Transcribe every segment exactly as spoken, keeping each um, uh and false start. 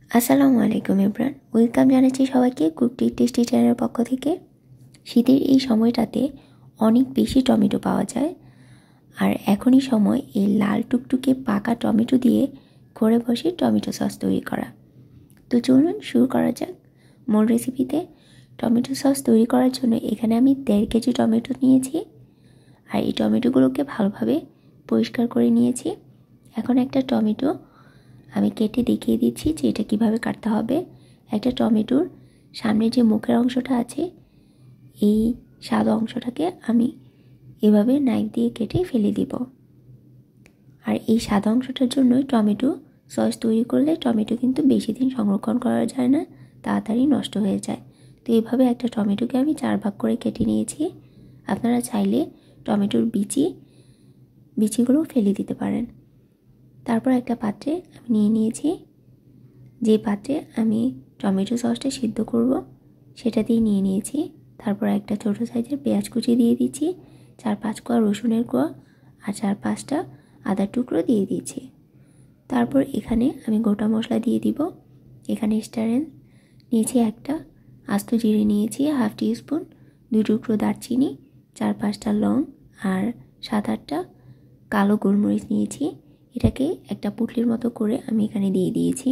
আসসালামু আলাইকুম everyone, welcome জানাচ্ছি সবাইকে কুক টেস্টি চ্যানেলের পক্ষ থেকে। শীতের এই সময়টাতে অনেক বেশি টমেটো পাওয়া যায়, আর এখনই সময় এই লাল টুকটুকে পাকা টমেটো দিয়ে ঘরে বসে টমেটো সস তৈরি করা। তো চলুন শুরু করা যাক মূল রেসিপিতে। টমেটো সস তৈরি করার জন্য এখানে আমি দেড় কেজি টমেটো নিয়েছি, আর এই টমেটোগুলোকে ভালোভাবে পরিষ্কার করে নিয়েছি। এখন একটা টমেটো আমি কেটে দেখিয়ে দিচ্ছি যে এটা কীভাবে কাটতে হবে। একটা টমেটোর সামনে যে মুখের অংশটা আছে, এই সাদা অংশটাকে আমি এভাবে নাইফ দিয়ে কেটে ফেলে দিব। আর এই সাদা অংশটার জন্যই টমেটো সস তৈরি করলে টমেটো কিন্তু বেশি দিন সংরক্ষণ করা যায় না, তাড়াতাড়ি নষ্ট হয়ে যায়। তো এইভাবে একটা টমেটোকে আমি চার ভাগ করে কেটে নিয়েছি। আপনারা চাইলে টমেটোর বিচি বিচিগুলো ফেলে দিতে পারেন। তারপর একটা পাত্রে আমি নিয়ে নিয়েছি, যে পাত্রে আমি টমেটো সসটা সিদ্ধ করব সেটা দিয়ে নিয়ে নিয়েছি। তারপর একটা ছোটো সাইজের পেঁয়াজ কুচি দিয়ে দিচ্ছি, চার পাঁচ কোয়া রসুনের কোয়া আর চার পাঁচটা আদার টুকরো দিয়ে দিচ্ছি। তারপর এখানে আমি গোটা মশলা দিয়ে দিব। এখানে স্টারেন নিয়েছি একটা, আস্ত জিরে নিয়েছি হাফ টি স্পুন, দুই টুকরো দারচিনি, চার পাঁচটা লং আর সাত আটটা কালো গোলমরিচ নিয়েছি। এটাকে একটা পুটলির মতো করে আমি এখানে দিয়ে দিয়েছি।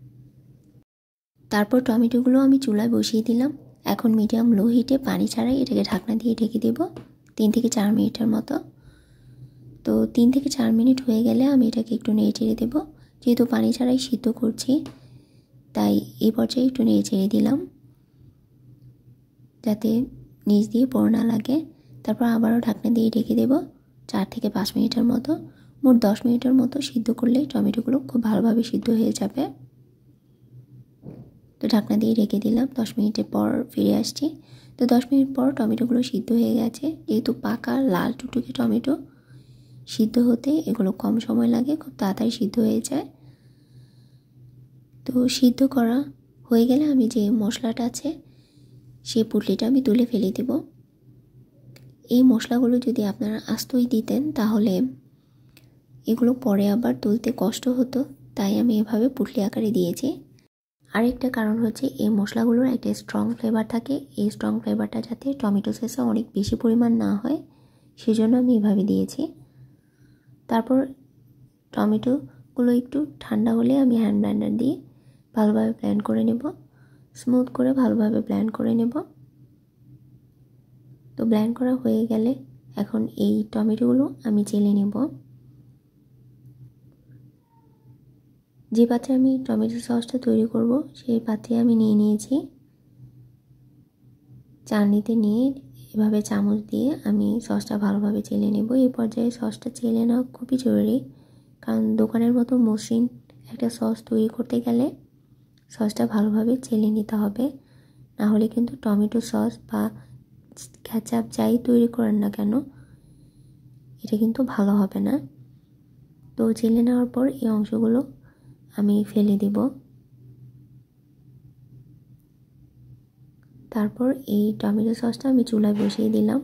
তারপর টমেটোগুলো আমি চুলায় বসিয়ে দিলাম। এখন মিডিয়াম লো হিটে পানি ছাড়াই এটাকে ঢাকনা দিয়ে ঢেকে দেব তিন থেকে চার মিনিটের মতো। তো তিন থেকে চার মিনিট হয়ে গেলে আমি এটাকে একটু নেড়ে চেড়ে দেবো। যেহেতু পানি ছাড়াই সিদ্ধ করছি, তাই এই পর্যায়ে একটু নেড়ে চেড়ে দিলাম যাতে নিচ দিয়ে পোড়া না লাগে। তারপর আবারও ঢাকনা দিয়ে ঢেকে দেব চার থেকে পাঁচ মিনিটের মতো। মোট দশ মিনিটের মতো সিদ্ধ করলে টমেটোগুলো খুব ভালোভাবে সিদ্ধ হয়ে যাবে। তো ঢাকনা দিয়ে রেখে দিলাম। দশ মিনিটের পর ফিরে আসছি। তো দশ মিনিট পর টমেটোগুলো সিদ্ধ হয়ে গেছে। যেহেতু পাকা লাল টুকটুকে টমেটো, সিদ্ধ হতে এগুলো কম সময় লাগে, খুব তাড়াতাড়ি সিদ্ধ হয়ে যায়। তো সিদ্ধ করা হয়ে গেলে আমি যে মশলাটা আছে সেই পুটলিটা আমি তুলে ফেলে দেব। এই মশলাগুলো যদি আপনারা আস্তই দিতেন তাহলে এগুলো পরে আবার তুলতে কষ্ট হতো, তাই আমি এভাবে পুটলি আকারে দিয়েছি। আরেকটা কারণ হচ্ছে এই মশলাগুলোর একটা স্ট্রং ফ্লেভার থাকে, এই স্ট্রং ফ্লেভারটা যাতে টমেটো সসে অনেক বেশি পরিমাণ না হয় সেজন্য আমি এভাবে দিয়েছি। তারপর টমেটোগুলো একটু ঠান্ডা হলে আমি হ্যান্ড ব্লেন্ডার দিয়ে ভালোভাবে ব্লেন্ড করে নেব, স্মুথ করে ভালোভাবে ব্লেন্ড করে নেব। তো ব্লেন্ড করা হয়ে গেলে এখন এই টমেটোগুলো আমি চেলে নেব। যে পাত্রে আমি টমেটো সসটা তৈরি করব সেই পাত্রে আমি নিয়ে নিয়েছি। চালনিতে নিয়ে এভাবে চামচ দিয়ে আমি সসটা ভালোভাবে চেলে নেব। এই পর্যায়ে সসটা চেলে নেওয়া খুবই জরুরি, কারণ দোকানের মতো মসৃণ একটা সস তৈরি করতে গেলে সসটা ভালোভাবে চেলে নিতে হবে, না হলে কিন্তু টমেটো সস বা কেচাপ যাই তৈরি করেন না কেন এটা কিন্তু ভালো হবে না। তো চেলে নেওয়ার পর এই অংশগুলো আমি ফেলে দেব। তারপর এই টমেটো সসটা আমি চুলায় বসিয়ে দিলাম।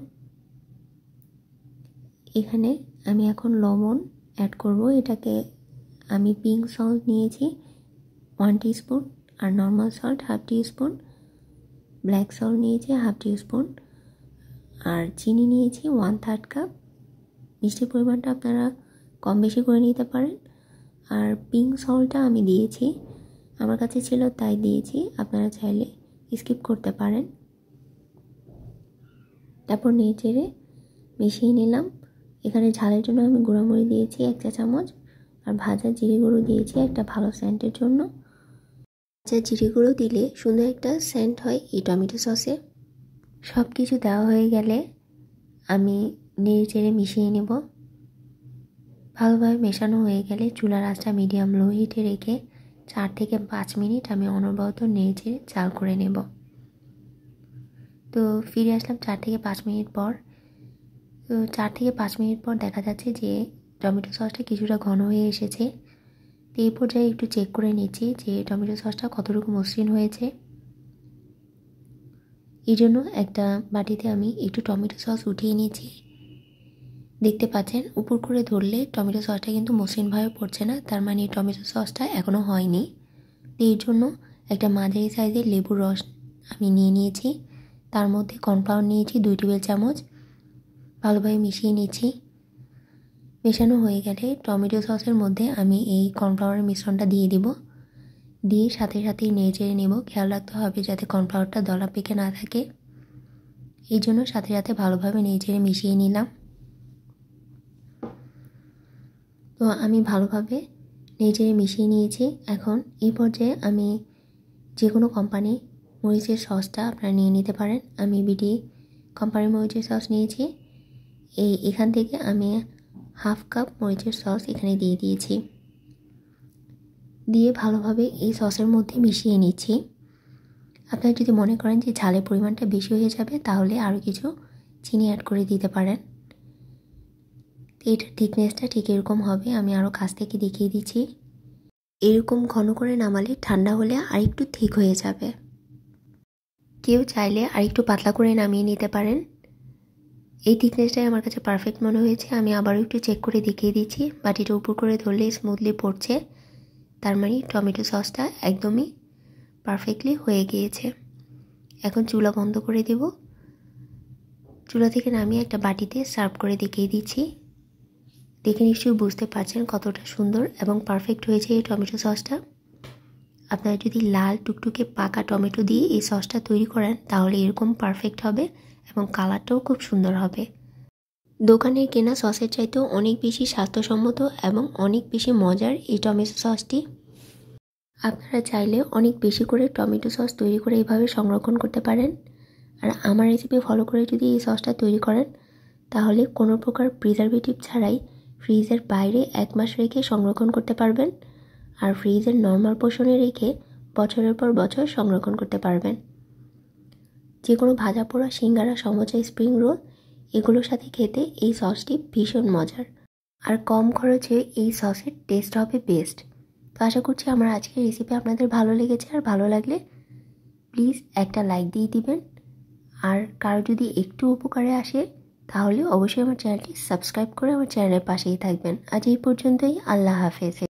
এখানে আমি এখন লবণ অ্যাড করব। এটাকে আমি পিঙ্ক সল্ট নিয়েছি ওয়ান টিস্পুন, আর normal salt half teaspoon, black salt নিয়েছি হাফ টিস্পুন, আর চিনি নিয়েছি ওয়ান থার্ড কাপ। মিষ্টির পরিমাণটা আপনারা কম বেশি করে নিতে পারেন। আর পিঙ্ক সল্টটা আমি দিয়েছি, আমার কাছে ছিল তাই দিয়েছি, আপনারা চাইলে স্কিপ করতে পারেন। তারপর নেড়ে মিশিয়ে নিলাম। এখানে ঝালের জন্য আমি গুঁড়ামরিচ দিয়েছি এক চা চামচ, আর ভাজা জিরে গুঁড়ো দিয়েছি একটা ভালো সেন্টের জন্য। ভাজা জিরে গুঁড়ো দিলে সুন্দর একটা সেন্ট হয় এই টমেটো সসে। সব কিছু দেওয়া হয়ে গেলে আমি নেড়ে চেড়ে মিশিয়ে নেব। ভালোভাবে মেশানো হয়ে গেলে চুলার আঁচটা মিডিয়াম লো হিটে রেখে চার থেকে পাঁচ মিনিট আমি অনবরত নেড়ে চেড়ে জাল করে নেব। তো ফিরে আসলাম চার থেকে পাঁচ মিনিট পর। তো চার থেকে পাঁচ মিনিট পর দেখা যাচ্ছে যে টমেটো সসটা কিছুটা ঘন হয়ে এসেছে। তো এই পর্যায়ে একটু চেক করে নিচ্ছি যে টমেটো সসটা কতটুকু মসৃণ হয়েছে। এই জন্য একটা বাটিতে আমি একটু টমেটো সস উঠিয়ে নিয়েছি। দেখতে পাচ্ছেন উপর করে ধরলে টমেটো সসটা কিন্তু মসৃণভাবে পড়ছে না, তার মানে টমেটো সসটা এখনও হয়নি। এর জন্য একটা মাঝারি সাইজের লেবুর রস আমি নিয়ে নিয়েছি, তার মধ্যে কর্নফ্লাওয়ার নিয়েছি দুই টেবিল চামচ, ভালোভাবে মিশিয়ে নিচ্ছি। মেশানো হয়ে গেলে টমেটো সসের মধ্যে আমি এই কর্নফ্লাওয়ারের মিশ্রণটা দিয়ে দিব, দিয়ে সাথে সাথেই নেড়ে চেড়ে নেব। খেয়াল রাখতে হবে যাতে কর্নফ্লাওয়ারটা দলা পেকে না থাকে, এই জন্য সাথে সাথে ভালোভাবে নেড়ে চেড়ে মিশিয়ে নিলাম। তো আমি ভালোভাবে নেড়ে চেড়ে মিশিয়ে নিয়েছি। এখন এই পর্যায়ে আমি যে কোনো কোম্পানি মরিচের সসটা আপনারা নিয়ে নিতে পারেন। আমি বিডি কোম্পানির মরিচের সস নিয়েছি। এই এখান থেকে আমি হাফ কাপ মরিচের সস এখানে দিয়ে দিয়েছি, দিয়ে ভালোভাবে এই সসের মধ্যে মিশিয়ে নিচ্ছি। আপনারা যদি মনে করেন যে ঝালের পরিমাণটা বেশি হয়ে যাবে তাহলে আরও কিছু চিনি অ্যাড করে দিতে পারেন। এটার থিকনেসটা ঠিক এরকম হবে। আমি আরও কাছ থেকে দেখিয়ে দিচ্ছি। এরকম ঘন করে নামালে ঠান্ডা হলে আরেকটু ঠিক হয়ে যাবে। কেউ চাইলে আরেকটু পাতলা করে নামিয়ে নিতে পারেন। এই থিকনেসটাই আমার কাছে পারফেক্ট মনে হয়েছে। আমি আবারও একটু চেক করে দেখিয়ে দিচ্ছি। বাটিটা উপর করে ধরলে স্মুথলি পড়ছে, তার মানে টমেটো সসটা একদমই পারফেক্টলি হয়ে গিয়েছে। এখন চুলা বন্ধ করে দেব। চুলা থেকে নামিয়ে একটা বাটিতে সার্ভ করে দেখিয়ে দিচ্ছি। দেখে নিশ্চয়ই বুঝতে পারছেন কতটা সুন্দর এবং পারফেক্ট হয়েছে এই টমেটো সসটা। আপনারা যদি লাল টুকটুকে পাকা টমেটো দিয়ে এই সসটা তৈরি করেন তাহলে এরকম পারফেক্ট হবে এবং কালারটাও খুব সুন্দর হবে। দোকানের কেনা সসের চাইতেও অনেক বেশি স্বাস্থ্যসম্মত এবং অনেক বেশি মজার এই টমেটো সসটি। আপনারা চাইলে অনেক বেশি করে টমেটো সস তৈরি করে এইভাবে সংরক্ষণ করতে পারেন। আর আমার রেসিপি ফলো করে যদি এই সসটা তৈরি করেন তাহলে কোনো প্রকার প্রিজারভেটিভ ছাড়াই ফ্রিজের বাইরে এক মাস রেখে সংরক্ষণ করতে পারবেন, আর ফ্রিজের নর্মাল পোর্শনে রেখে বছরের পর বছর সংরক্ষণ করতে পারবেন। যে কোনো ভাজা পোড়া, সিঙ্গারা, সমোসা, স্প্রিং রোল এগুলোর সাথে খেতে এই সসটি ভীষণ মজার, আর কম খরচে এই সসের টেস্ট হবে বেস্ট। তো আশা করছি আমার আজকের রেসিপি আপনাদের ভালো লেগেছে, আর ভালো লাগলে প্লিজ একটা লাইক দিয়ে দিবেন। আর কারো যদি একটু উপকারে আসে তাহলে অবশ্যই আমার চ্যানেলটি সাবস্ক্রাইব করে আমার চ্যানেলের পাশেই থাকবেন। আজ এই পর্যন্তই। আল্লাহ হাফেজ।